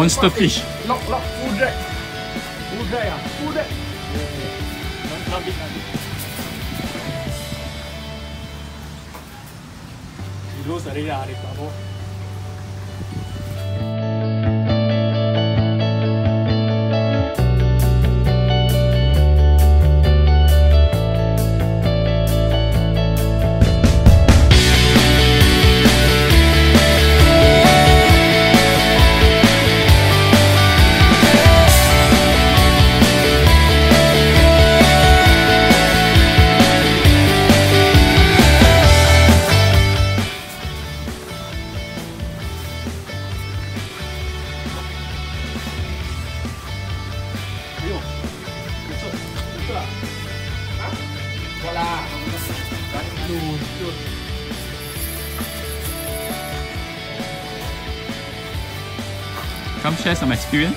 Monster fish. Lock, full drag. Full drag. Not big. He lose already, Bravo. Come share some experience.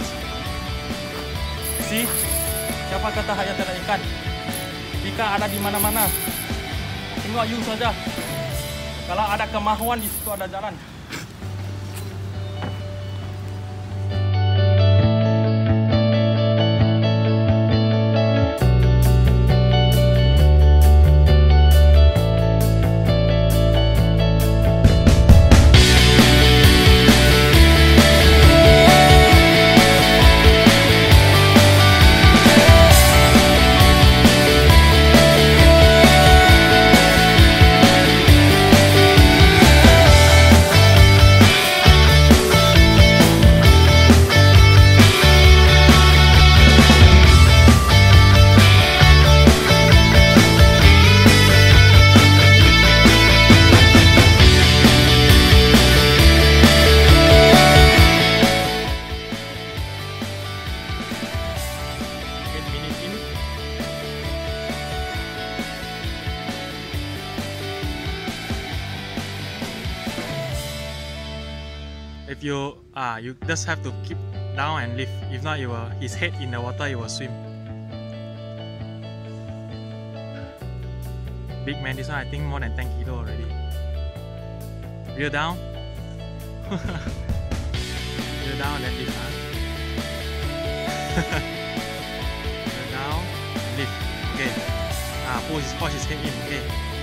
See? Siapa kata hanya tak ada ikan? Ikan ada di mana-mana. Tengok you saja. Kalau ada kemahuan di situ ada jalan. If you just have to keep down and lift. If not, his head in the water, he will swim. Big man, this one I think more than 10 kilo already. Reel down. Reel down and then lift. Reel down, lift. Okay. Push his head in. Okay.